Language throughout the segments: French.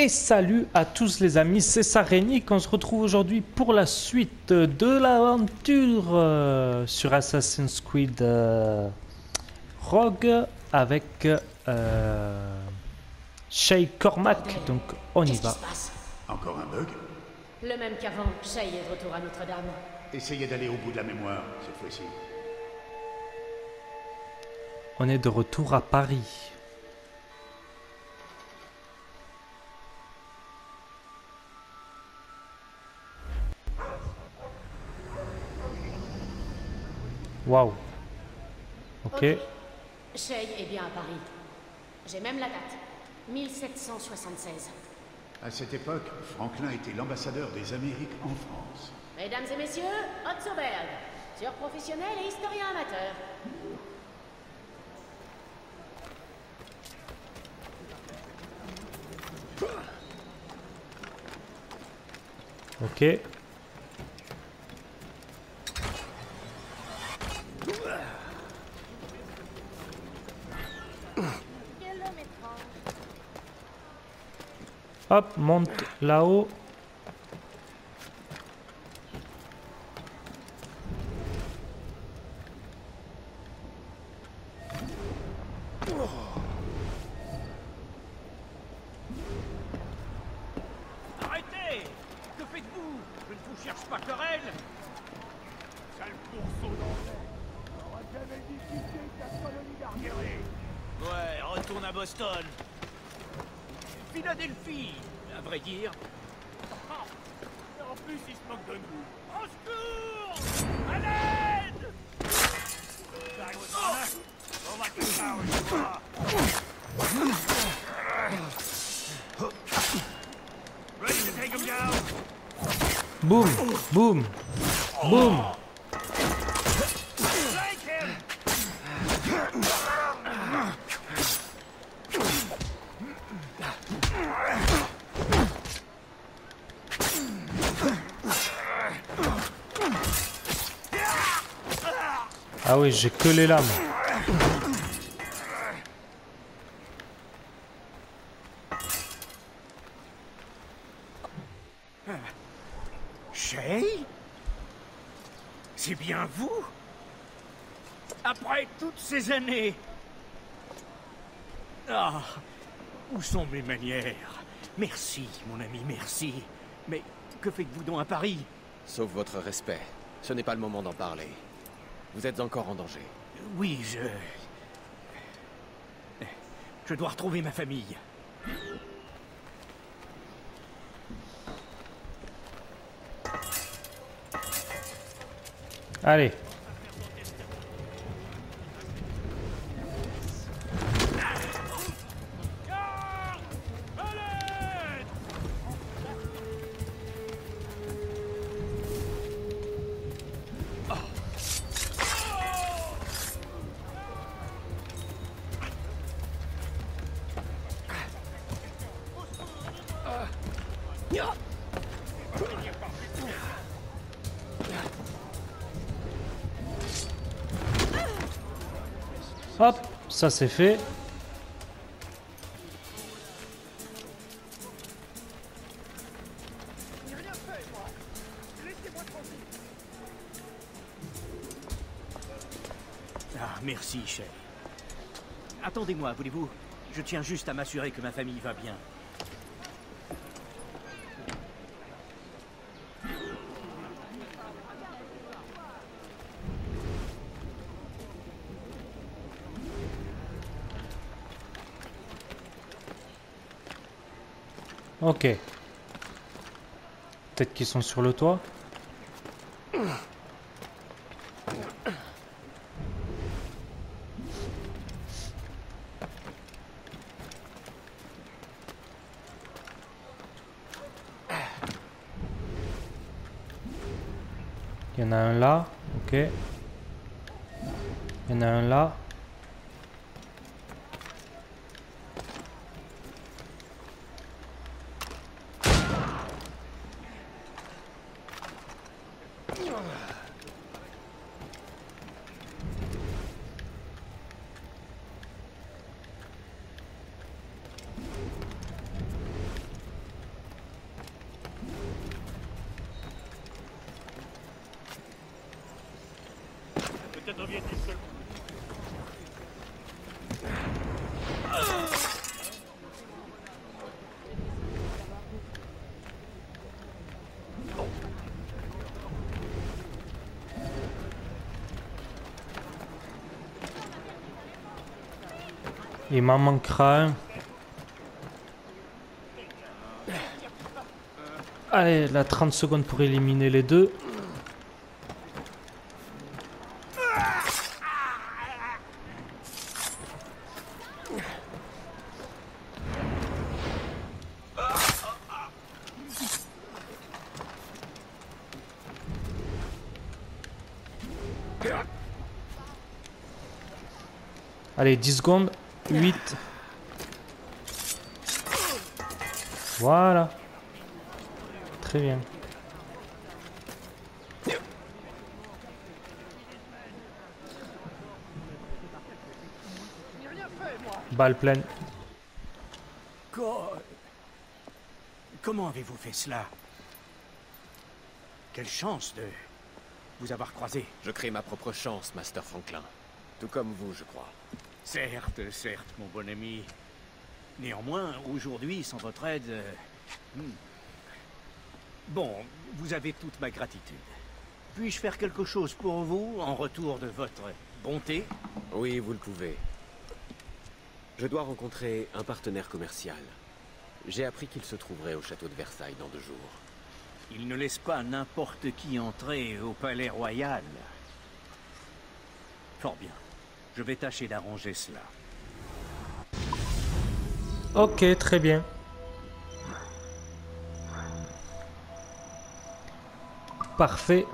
Et salut à tous les amis, c'est Sarénic. On se retrouve aujourd'hui pour la suite de l'aventure sur Assassin's Creed Rogue avec Shay Cormac. Donc on y Qu'est-ce qui va. se passe? Encore un bug? Le même qu'avant, Shay est de retour à Notre-Dame. Essayez d'aller au bout de la mémoire, cette fois-ci. On est de retour à Paris. Waouh. Ok. Shay est bien à Paris. J'ai même la date. 1776. À cette époque, Franklin était l'ambassadeur des Amériques en France. Mesdames et messieurs, Otto Berg, tueur professionnel et historien amateur. Ok. Hop, monte là-haut. Arrêtez! Que faites-vous? Je ne vous cherche pas querelle! Sale pourceau d'anglais! On aurait jamais discuté de la colonie d'Argueré! Ouais, retourne à Boston! Philadelphie, à vrai dire. Ah, et en plus, il se moque de nous. Au secours! À l'aide! J'arrive au train. On va tout ça, Ready to take him down? Boum, boum, boum. Take him! Ah oui, j'ai que les lames. Shay? C'est bien vous? Après toutes ces années? Ah, où sont mes manières? Merci, mon ami, merci. Mais que faites-vous donc à Paris? Sauf votre respect. Ce n'est pas le moment d'en parler. Vous êtes encore en danger. Oui, je dois retrouver ma famille. Allez. Hop, ça c'est fait. Ah, merci, Shay. Attendez-moi, voulez-vous? Je tiens juste à m'assurer que ma famille va bien. Ok. Peut-être qu'ils sont sur le toit. Il y en a un là. Ok. Il y en a un là. peut-être soviétique seulement. Il m'en manquera un. Allez, là 30 secondes pour éliminer les deux. Allez, 10 secondes. 8. Voilà. Très bien. Balle pleine. Comment avez-vous fait cela? Quelle chance de vous avoir croisé. Je crée ma propre chance, Master Franklin. Tout comme vous, je crois. Certes, mon bon ami. Néanmoins, aujourd'hui, sans votre aide... Bon, vous avez toute ma gratitude. Puis-je faire quelque chose pour vous en retour de votre bonté? Oui, vous le pouvez. Je dois rencontrer un partenaire commercial. J'ai appris qu'il se trouverait au château de Versailles dans 2 jours. Il ne laisse pas n'importe qui entrer au palais royal. Fort bien. Je vais tâcher d'arranger cela. Ok, très bien. Parfait.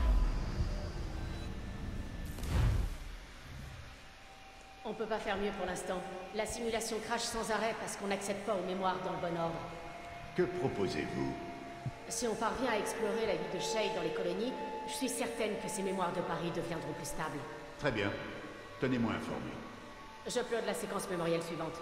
On peut pas faire mieux pour l'instant. La simulation crache sans arrêt parce qu'on n'accède pas aux mémoires dans le bon ordre. Que proposez-vous? Si on parvient à explorer la vie de Shade dans les colonies, je suis certaine que ces mémoires de Paris deviendront plus stables. Très bien. Tenez-moi informé. J'upload la séquence mémorielle suivante.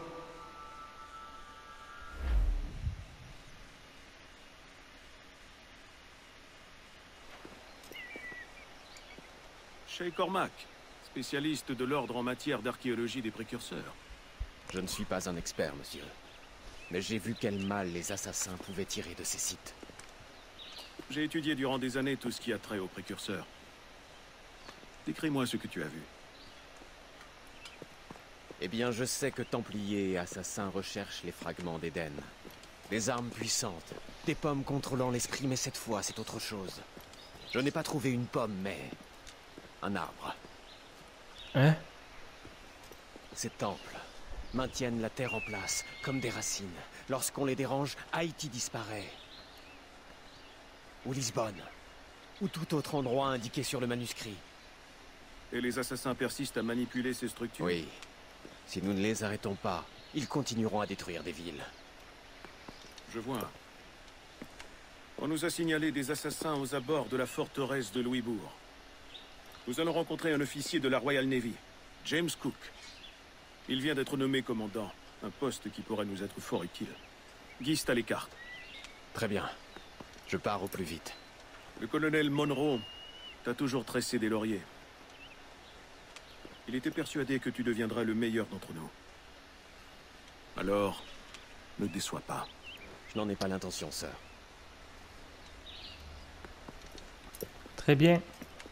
Shay Cormac, spécialiste de l'ordre en matière d'archéologie des précurseurs. Je ne suis pas un expert, monsieur. Mais j'ai vu quel mal les assassins pouvaient tirer de ces sites. J'ai étudié durant des années tout ce qui a trait aux précurseurs. Décris-moi ce que tu as vu. Eh bien, je sais que Templiers et assassins recherchent les fragments d'Éden. Des armes puissantes, des pommes contrôlant l'esprit, mais cette fois, c'est autre chose. Je n'ai pas trouvé une pomme, mais... un arbre. Hein? Ces temples maintiennent la terre en place, comme des racines. Lorsqu'on les dérange, Haïti disparaît. Ou Lisbonne. Ou tout autre endroit indiqué sur le manuscrit. Et les assassins persistent à manipuler ces structures? Oui. Si nous ne les arrêtons pas, ils continueront à détruire des villes. Je vois. On nous a signalé des assassins aux abords de la forteresse de Louisbourg. Nous allons rencontrer un officier de la Royal Navy, James Cook. Il vient d'être nommé commandant, un poste qui pourrait nous être fort utile. Guiste à l'écart. Très bien. Je pars au plus vite. Le colonel Monroe t'a toujours tressé des lauriers. Il était persuadé que tu deviendras le meilleur d'entre nous. Alors, ne déçois pas. Je n'en ai pas l'intention, sœur. Très bien.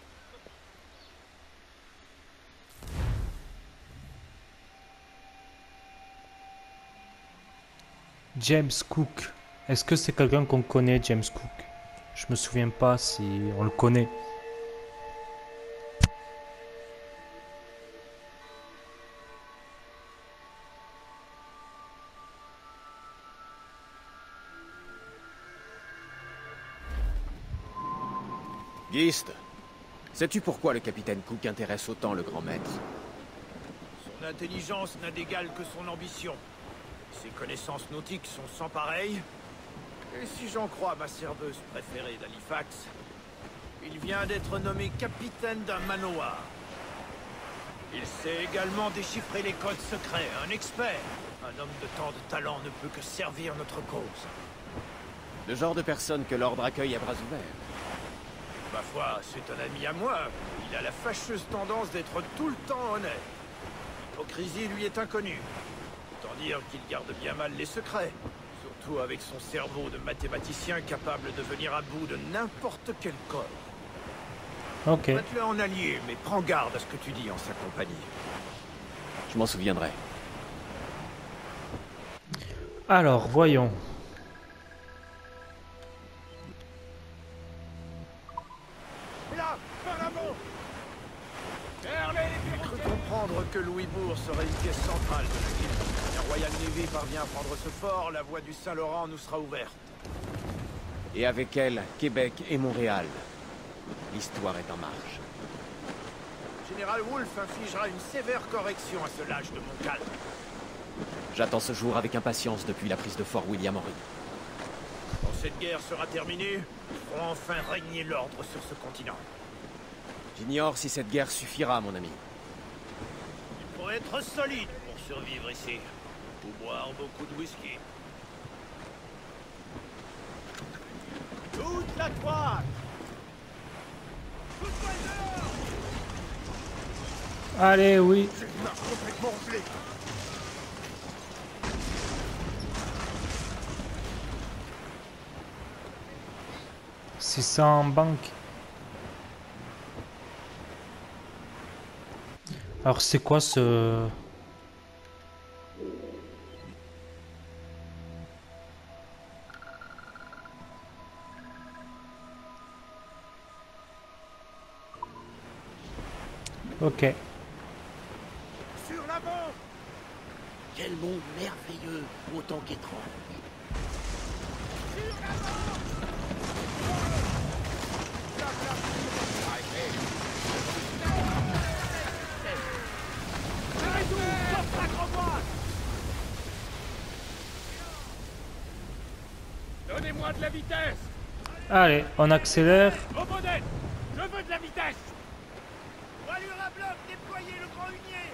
James Cook. Est-ce que c'est quelqu'un qu'on connaît, James Cook? Je me souviens pas si on le connaît. Guiste, sais-tu pourquoi le capitaine Cook intéresse autant le grand maître? Son intelligence n'a d'égal que son ambition. Ses connaissances nautiques sont sans pareil. Et si j'en crois ma serveuse préférée d'Halifax, il vient d'être nommé capitaine d'un manoir. Il sait également déchiffrer les codes secrets, un expert. Un homme de tant de talent ne peut que servir notre cause. Le genre de personne que l'ordre accueille à bras ouverts. Ma foi, c'est un ami à moi. Il a la fâcheuse tendance d'être tout le temps honnête. L'hypocrisie lui est inconnue. Autant dire qu'il garde bien mal les secrets. Surtout avec son cerveau de mathématicien capable de venir à bout de n'importe quel code. Ok. Mets-le en allié, mais prends garde à ce que tu dis en sa compagnie. Je m'en souviendrai. Alors, voyons. Là, par avant. J'ai cru comprendre que Louisbourg serait une pièce centrale de la ville. Si la Royal Navy parvient à prendre ce fort, la voie du Saint-Laurent nous sera ouverte. Et avec elle, Québec et Montréal. L'histoire est en marche. Général Wolfe infligera une sévère correction à ce lâche de Montcalm. J'attends ce jour avec impatience depuis la prise de Fort William-Henry. Quand cette guerre sera terminée, nous ferons enfin régner l'ordre sur ce continent. J'ignore si cette guerre suffira, mon ami. Il faut être solide pour survivre ici. Ou boire beaucoup de whisky. Toute la toile! Toute la dehors! Allez, oui. J'ai une marche complètement enflée. Si c'est en banque. Alors c'est quoi ce... Ok. Sur l'avant! Quel monde merveilleux, autant qu'étrange. Sur l'avant! Donnez-moi de la vitesse! Allez, on accélère. Robodette! Je veux de la vitesse! Voilure à bloc, déployez le grand hunier!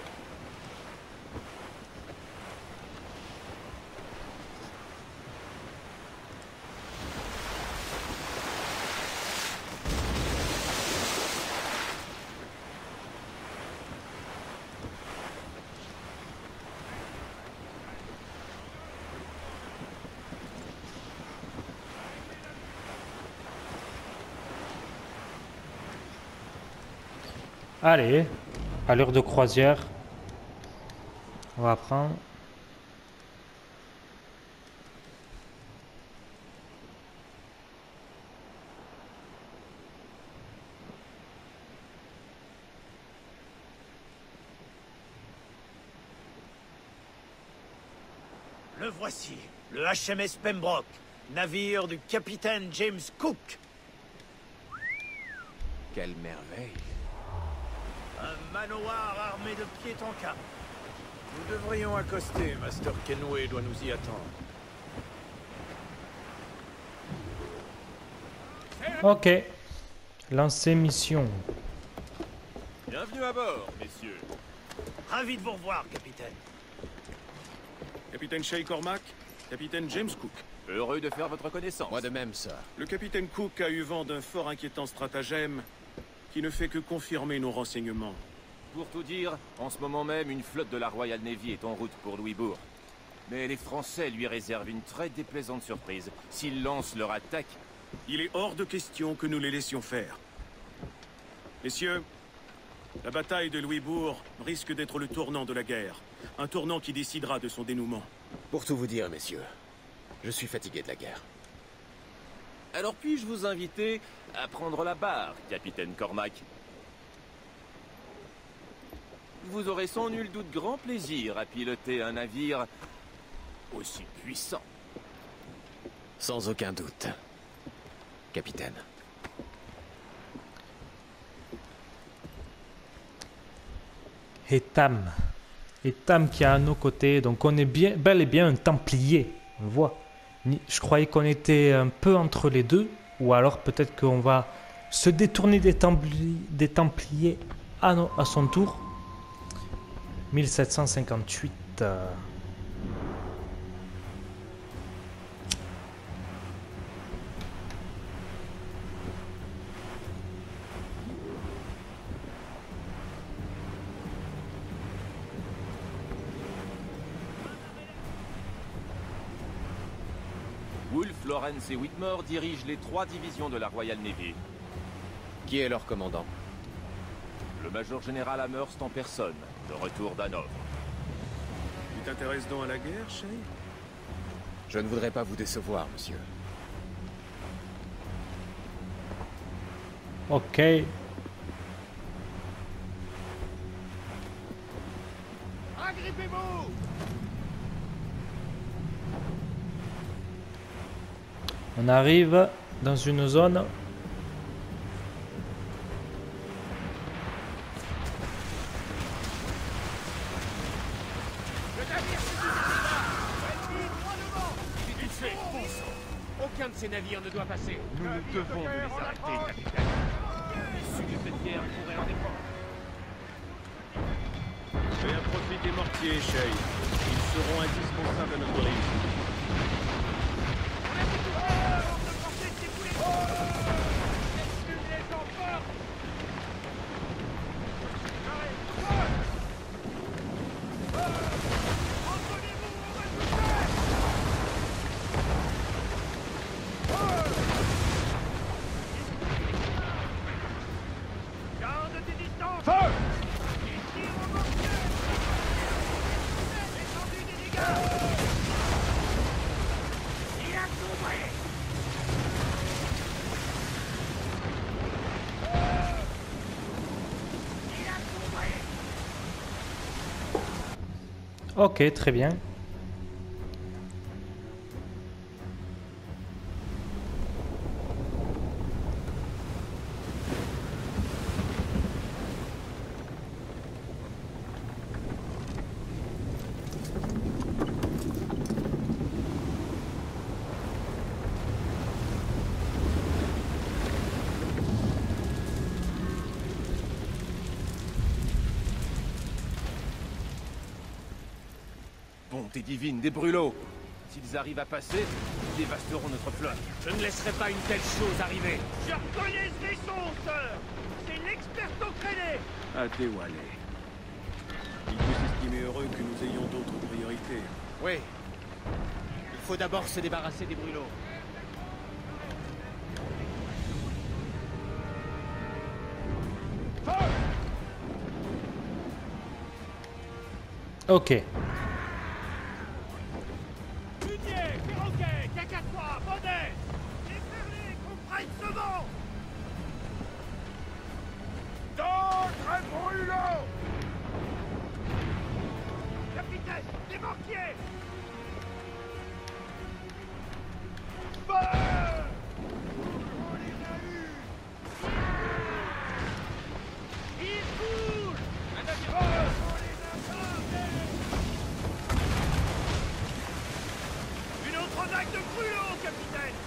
Allez, à l'heure de croisière. On va prendre. Le voici, le HMS Pembroke, navire du capitaine James Cook. Quelle merveille. Un manoir armé de pied en cap. Nous devrions accoster, Master Kenway doit nous y attendre. Ok. Lancer mission. Bienvenue à bord, messieurs. Ravi de vous revoir, capitaine. Capitaine Shay Cormac, capitaine James Cook. Heureux de faire votre connaissance. Moi de même, sir. Le capitaine Cook a eu vent d'un fort inquiétant stratagème qui ne fait que confirmer nos renseignements. Pour tout dire, en ce moment même, une flotte de la Royal Navy est en route pour Louisbourg. Mais les Français lui réservent une très déplaisante surprise. S'ils lancent leur attaque... Il est hors de question que nous les laissions faire. Messieurs, la bataille de Louisbourg risque d'être le tournant de la guerre. Un tournant qui décidera de son dénouement. Pour tout vous dire, messieurs, je suis fatigué de la guerre. Alors puis-je vous inviter à prendre la barre, capitaine Cormac? Vous aurez sans nul doute grand plaisir à piloter un navire aussi puissant. Sans aucun doute, capitaine. Et Tam. Et Tam qui est à nos côtés. Donc on est bien, bel et bien un Templier. On le voit. Je croyais qu'on était un peu entre les deux. Ou alors peut-être qu'on va se détourner des Templiers à son tour. 1758. Lawrence et Whitmore dirigent les 3 divisions de la Royal Navy. Qui est leur commandant? Le Major Général Amherst en personne, de retour d'Hanovre. Tu t'intéresses donc à la guerre, Shay? Je ne voudrais pas vous décevoir, monsieur. Ok. Agrippez-vous! On arrive dans une zone. Aucun de ces navires ne doit passer. Nous devons nous les arrêter, capitaine. L'issue de cette guerre pourrait en dépendre. Fais un profit des mortiers, Shay. Ils seront indispensables à notre réussite. Ok, très bien. Bonté divine, des brûlots. S'ils arrivent à passer, ils dévasteront notre flotte. Je ne laisserai pas une telle chose arriver. Je reconnais ce vaisseau, sœur! C'est l'experto créné! À Déwalé. Il peut s'estimer heureux que nous ayons d'autres priorités. Oui. Il faut d'abord se débarrasser des brûlots. Ok. Hunier, perroquet, cacatois, bonnet! Déferlez, qu'on prenne ce vent! D'autres brûlots! Capitaine, démarquez! Feu! On les a eus! Ils coulent! Un navire! On les a blindés! Une autre vague de brûlots, capitaine!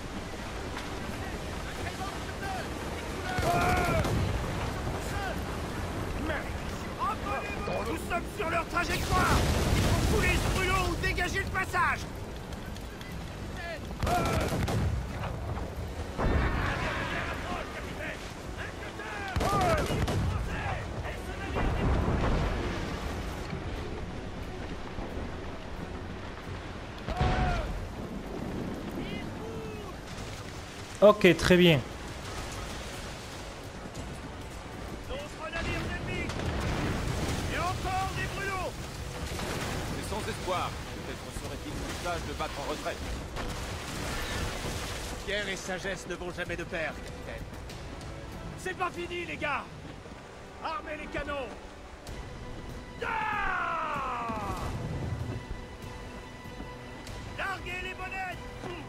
Nous sommes sur leur trajectoire! Il faut couler ce brûlot ou dégager le passage! Ok, très bien. D'autres navires ennemis! Et encore des brûlots! C'est sans espoir. Peut-être serait-il plus sage de battre en retraite. Pierre et sagesse ne vont jamais de pair, capitaine. C'est pas fini, les gars! Armez les canons! Ah! Larguez les bonnettes!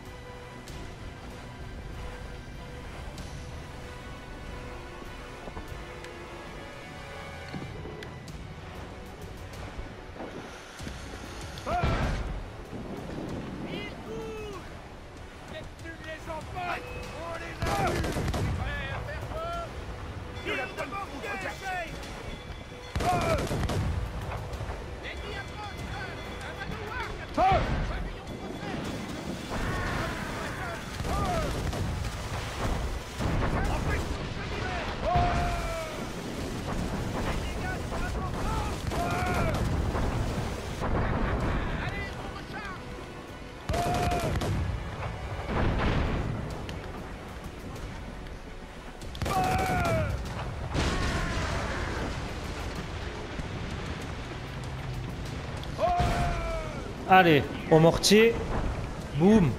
Ils coulent! Neptune les emporte! On les a eus! Prêts à faire feu! Tire de mortier, Shay! L'ennemi approche! Un manoir, capitaine! Pavillon français! Empêche son cheminée! Les dégâts sont importants! Allez, on recharge! Allez, au mortier. Boum.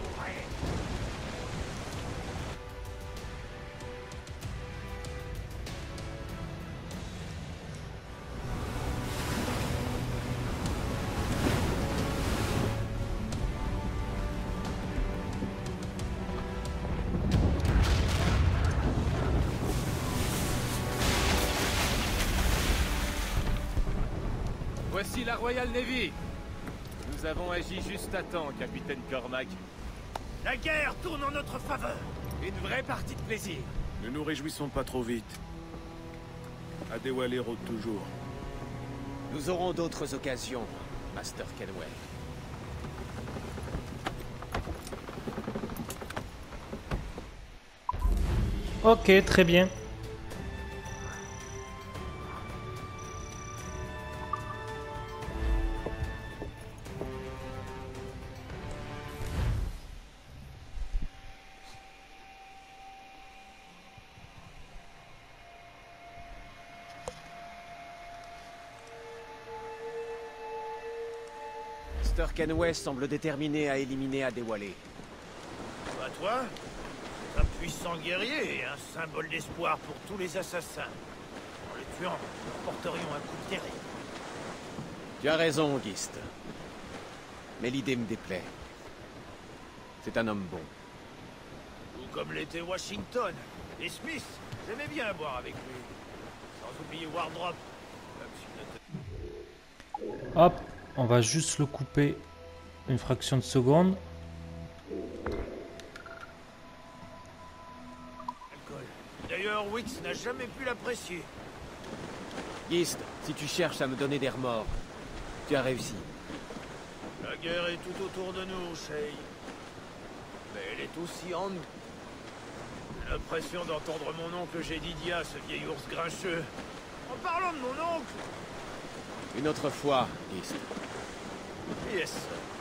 Voici la Royal Navy. Nous avons agi juste à temps, capitaine Cormac. La guerre tourne en notre faveur. Une vraie partie de plaisir. Ne nous réjouissons pas trop vite. Adéwalé rôde toujours. Nous aurons d'autres occasions, Master Kenway. Ok, très bien. Master Kenway semble déterminé à éliminer Adéwalé. Bah toi, un puissant guerrier et un symbole d'espoir pour tous les assassins. En le tuant, nous porterions un coup terrible. Tu as raison, Gist. Mais l'idée me déplaît. C'est un homme bon. Ou comme l'était Washington et Smith. J'aimais bien boire avec lui. Sans oublier Wardrop. Hop, on va juste le couper une fraction de seconde. D'ailleurs, Wix n'a jamais pu l'apprécier. Gist, si tu cherches à me donner des remords, tu as réussi. La guerre est tout autour de nous, Shay. Mais elle est aussi en nous. J'ai l'impression d'entendre mon oncle Jedediah, ce vieil ours grincheux. En parlant de mon oncle. Une autre fois, Gist. Yes.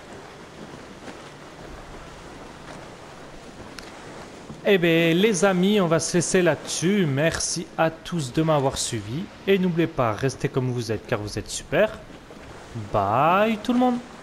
Eh bien, les amis, on va se laisser là-dessus. Merci à tous de m'avoir suivi. Et n'oubliez pas, restez comme vous êtes, car vous êtes super. Bye tout le monde.